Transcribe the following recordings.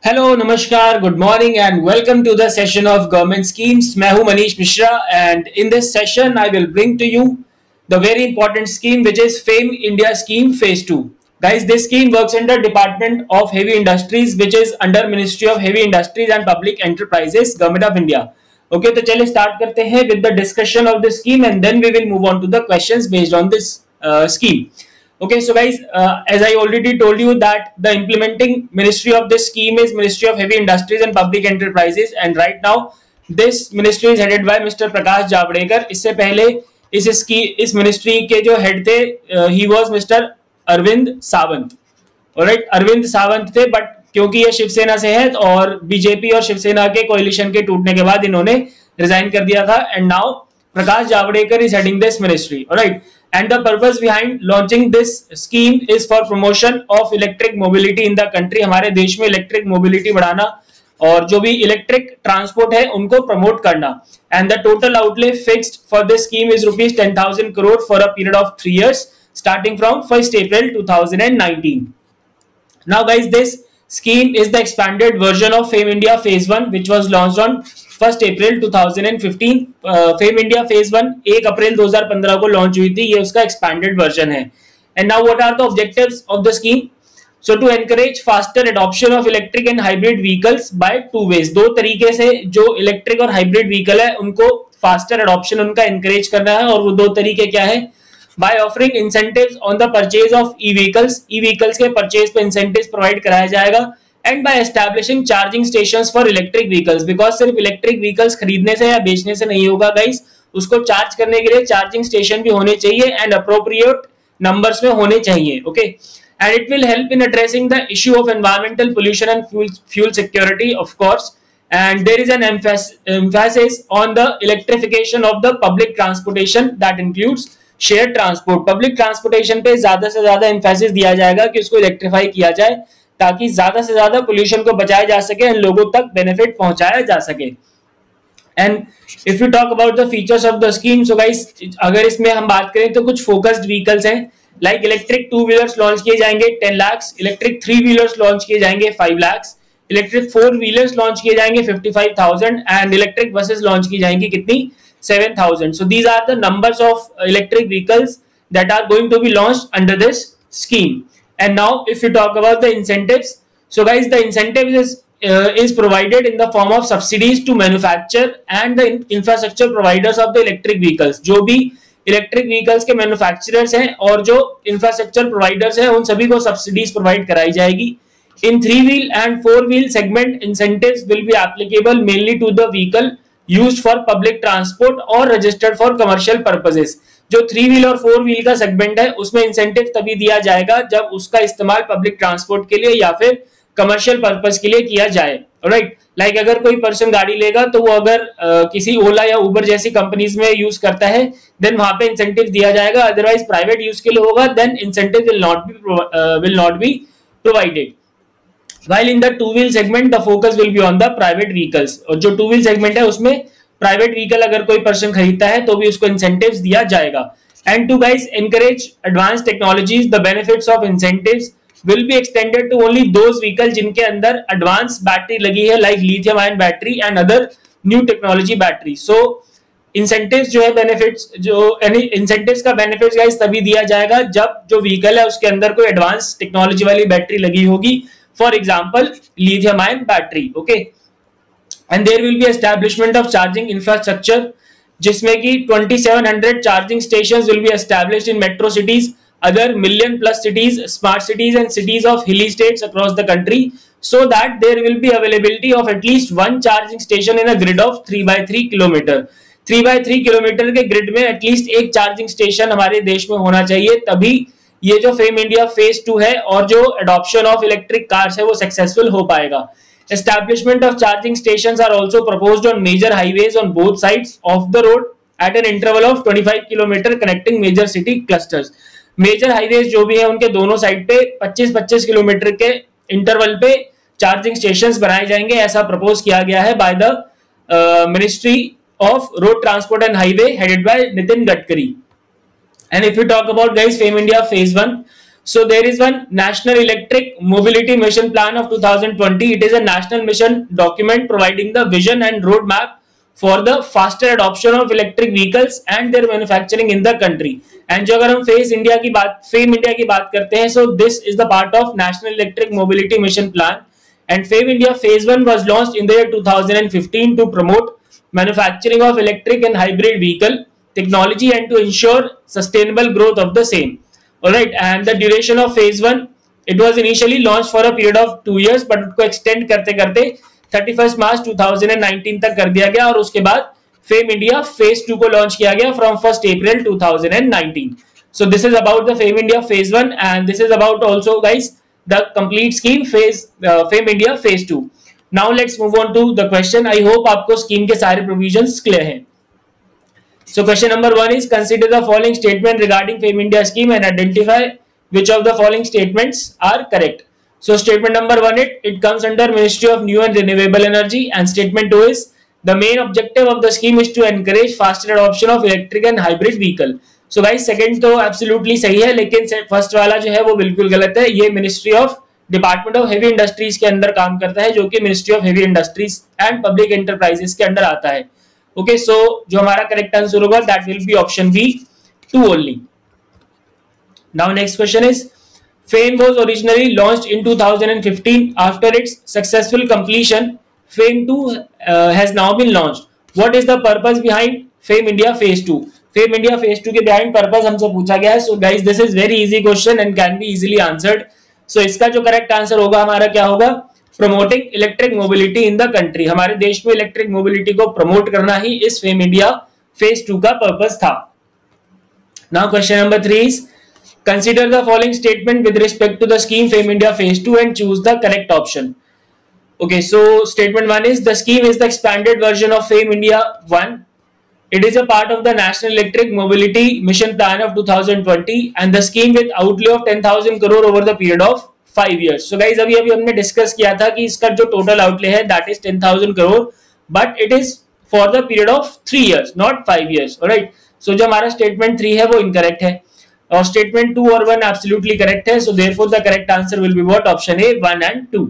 Hello नमस्कार good morning and welcome to the session of government schemes. मैं हूं Manish Mishra and in this session I will bring to you the very important scheme which is FAME India scheme phase 2. Guys, this scheme works under Department of Heavy Industries which is under Ministry of Heavy Industries and Public Enterprises, Government of India. Okay, तो चलिए start करते हैं with the discussion of this scheme and then we will move on to the questions based on this scheme. Okay, so guys, as I already told you that the implementing ministry of this scheme is Ministry of Heavy Industries and Public Enterprises, and right now this ministry is headed by Mr. Prakash Javadekar. इससे पहले इस ministry के जो head थे he was Mr. Arvind Sawant. Alright, Arvind Sawant थे, but क्योंकि ये शिवसेना से है और बीजेपी और शिवसेना के कोalition के टूटने के बाद इन्होंने रिजाइन कर दिया था, and now Prakash Javadekar is heading this ministry. Alright, and the purpose behind launching this scheme is for promotion of electric mobility in the country. हमारे देश में इलेक्ट्रिक मोबिलिटी बढ़ाना और जो भी इलेक्ट्रिक ट्रांसपोर्ट है उनको प्रमोट करना. And the total outlay fixed for this scheme is ₹10,000 crore for a period of 3 years starting from 1st April 2019. Now guys, this scheme is the expanded version of FAME India phase 1 which was launched on 1st April 2015. FAME India phase 1 1 April 2015 को launch हुई थी. ये उसका expanded version है. And now what are the objectives of the scheme? So to encourage faster adoption of electric and hybrid vehicles by 2 ways. दो तरीके से जो इलेक्ट्रिक और हाइब्रिड व्हीकल है उनको फास्टर एडॉप्शन उनका एनकरेज करना है. और वो दो तरीके क्या है? By offering incentives on the purchase of E vehicles के परचेज पे इंसेंटिव्स प्रोवाइड कराया जाएगा. And by establishing charging stations for electric vehicles, because सिर्फ इलेक्ट्रिक व्हीकल्स खरीदने से या बेचने से नहीं होगा गाइस, उसको चार्ज करने के लिए चार्जिंग स्टेशन भी होने चाहिए एंड अप्रोप्रिएट नंबर्स में होने चाहिए. Okay, and it will help in addressing the issue of environmental pollution and fuel security of course. And there is an emphasis on the electrification of the public transportation that includes share transport. Public transportation पे ज्यादा से ज्यादा emphasis दिया जाएगा कि उसको electrify किया जाए ताकि ज्यादा से ज्यादा पोल्यूशन को बचाया जा सके एंड लोगों तक बेनिफिट पहुंचाया जा सके. And if you talk about the features of the scheme, so guys अगर इसमें हम बात करें तो कुछ फोकस्ड व्हीकल्स हैं. लाइक इलेक्ट्रिक 2 व्हीलर्स लॉन्च किए जाएंगे 10 लाख, इलेक्ट्रिक 3 व्हीलर्स लॉन्च किए जाएंगे 5 लाख, इलेक्ट्रिक 4 व्हीलर्स लॉन्च किए जाएंगे 55,000 एंड इलेक्ट्रिक बसेस लॉन्च की जाएंगी कितनी? 7,000. So these are the numbers of electric vehicles that are going to be launched under this scheme. And now if you talk about the incentives, so guys the incentives is provided in the form of subsidies to manufacture and the infrastructure providers of the electric vehicles. जो भी electric vehicles के manufacturers हैं और जो infrastructure providers हैं उन सभी को सब्सिडीज प्रोवाइड कराई जाएगी. In 3-wheel and 4-wheel segment, incentives will be applicable mainly to the vehicle used for public transport or registered for commercial purposes. जो 3 व्हील और 4 व्हील का सेगमेंट है उसमें इंसेंटिव तभी दिया जाएगा जब उसका इस्तेमाल पब्लिक ट्रांसपोर्ट के लिए या फिर कमर्शियल पर्पस के लिए किया जाए. राइट, लाइक अगर कोई पर्सन गाड़ी लेगा तो वो अगर किसी ओला या उबर जैसी कंपनीज में यूज करता है देन वहां पे इंसेंटिव दिया जाएगा. अदरवाइज प्राइवेट यूज के लिए होगा then incentive will not be provided. While in the 2-wheel segment, the focus will be on the private vehicles. और जो 2-wheel segment है उसमें प्राइवेट व्हीकल अगर कोई पर्सन खरीदता है तो भी उसको इंसेंटिव्स दिया जाएगा. And to guys encourage advanced technologies, the benefits of incentives will be extended to only those vehicles जिनके अंदर एडवांस बैटरी लगी है like lithium ion battery and other new technology battery. So incentives जो है benefits incentives का benefits guys तभी दिया जाएगा जब जो व्हीकल है उसके अंदर कोई एडवांस टेक्नोलॉजी वाली बैटरी लगी होगी. For example, lithium ion battery. Okay, and there will be establishment of charging infrastructure जिसमें कि 2700 charging stations will be established in metro cities, other million plus cities, smart cities and cities of hilly states across the country, so that there will be availability of at least one charging station in a grid of 3x3 kilometer. 3x3 kilometre के ग्रिड में at least एक charging station हमारे देश में होना चाहिए, तभी ये जो फेम इंडिया फेज 2 है और जो एडॉप्शन ऑफ इलेक्ट्रिक कार्स है वो सक्सेसफुल हो पाएगा. Establishment of charging stations are also proposed on major highways on both sides of the road at an interval of 25 kilometre connecting major city clusters. Major highways जो भी है उनके दोनों side पे 25-25 किलोमीटर के इंटरवल पे चार्जिंग स्टेशंस बनाए जाएंगे, ऐसा प्रपोज किया गया है by the ministry of road transport and highway headed by Nitin Gadkari. And if you talk about guys FAME India phase 1, So there is one National Electric Mobility Mission Plan of 2020. It is a national mission document providing the vision and roadmap for the faster adoption of electric vehicles and their manufacturing in the country. And जो अगर हम fame India की बात करते हैं, so this is the part of National Electric Mobility Mission Plan. And FAME India Phase 1 was launched in the year 2015 to promote manufacturing of electric and hybrid vehicle technology and to ensure sustainable growth of the same. Alright, and the duration of Phase 1, it was initially launched for a period of 2 years, but उसको extend करते करते 31 मार्च 2019 तक कर दिया गया और उसके बाद फेम इंडिया फेज 2 को लॉन्च किया गया from 1 April 2019. So this is about the FAME India Phase 1 and this is about also guys the complete scheme FAME India Phase 2. Now let's move on to the question. I hope आपको scheme के सारे provisions clear हैं. So question number 1 is consider the following statement regarding FAME India scheme and identify which of the following statements are correct. So statement number 1, it comes under Ministry of New and Renewable Energy, and statement 2 is the main objective of the scheme is to encourage faster adoption of electric and hybrid vehicle. So guys second तो absolutely सही है, लेकिन first वाला जो है वो बिल्कुल गलत है. ये ministry of department of heavy industries के अंदर काम करता है, जो कि ministry of heavy industries and public enterprises के अंदर आता है. ओके, सो जो हमारा करेक्ट आंसर होगा that will be option B 2 only. Now next question is FAME was originally launched in 2015. After its successful completion, FAME 2 has now been launched. What is the purpose behind FAME India Phase 2? FAME India Phase 2 के behind purpose हमसे पूछा गया है. So guys, this is very easy question and can be easily answered. So इसका जो correct answer होगा हमारा क्या होगा? Promoting electric mobility in the country. हमारे देश में electric mobility को promote करना ही इस FAME India Phase 2 का purpose था. Now question number 3 is consider the following statement with respect to the scheme FAME India Phase 2 and choose the correct option. Okay, so statement 1 is the scheme is the expanded version of FAME India 1. It is a part of the National Electric Mobility Mission Plan of 2020 and the scheme with outlay of 10,000 crore over the period of 5 years. So guys अभी हमने discuss किया था कि इसका जो total outlay है that is 10,000 crore, but it is for the period of 3 years, not 5 years. Alright, so जो हमारा statement 3 है वो incorrect है और statement 2 और 1 absolutely correct है. So therefore the correct answer will be what? Option A, 1 and 2.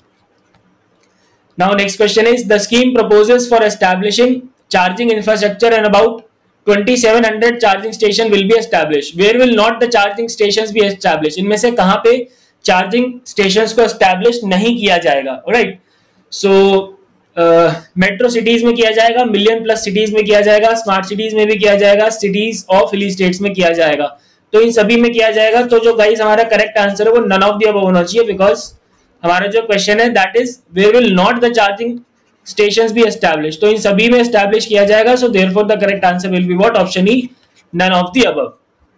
Now next question is the scheme proposes for establishing charging infrastructure and about 2700 charging station will be established. Where will not the charging stations be established? इनमें से कहां पे charging stations को establish नहीं किया जाएगा? Alright, so metro cities में किया जाएगा, मिलियन प्लस सिटीज में किया जाएगा, स्मार्ट सिटीज में भी किया जाएगा, सिटीज ऑफ हिली स्टेट्स में किया जाएगा. तो इन सभी में किया जाएगा. तो जो गाइस हमारा करेक्ट आंसर है वो नन ऑफ द अबव होना चाहिए, बिकॉज हमारा जो क्वेश्चन है that is where will not the charging stations be establish. तो इन सभी में एस्टैब्लिश किया जाएगा. So therefore the correct answer will be what? Option E, none of the above.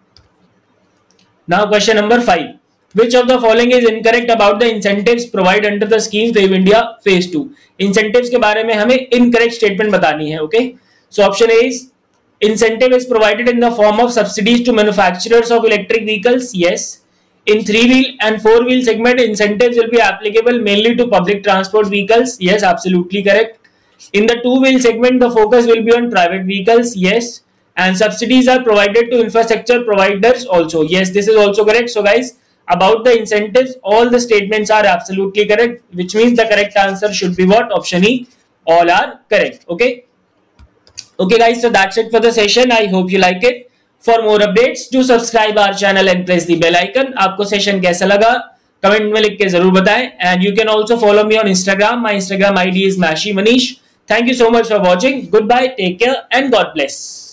Now question number 5, which of the following is incorrect about the incentives provided under the scheme FAME India Phase 2? incentives के बारे में हमें incorrect statement बतानी है. okay, so option A is incentive is provided in the form of subsidies to manufacturers of electric vehicles. Yes. In 3-wheel and 4-wheel segment, incentives will be applicable mainly to public transport vehicles. Yes, absolutely correct. In the 2-wheel segment, the focus will be on private vehicles. Yes. And subsidies are provided to infrastructure providers also. Yes, this is also correct. So guys, about the incentives, all the statements are absolutely correct, which means the correct answer should be what? Option E, all are correct. Okay. Okay guys, so that's it for the session. I hope you like it. For more updates, do subscribe our channel and press the bell icon. आपको session कैसा लगा comment में लिख के जरूर बताएं. And you can also follow me on Instagram. My Instagram ID is Mashi Manish. Thank you so much for watching. Goodbye, take care and God bless.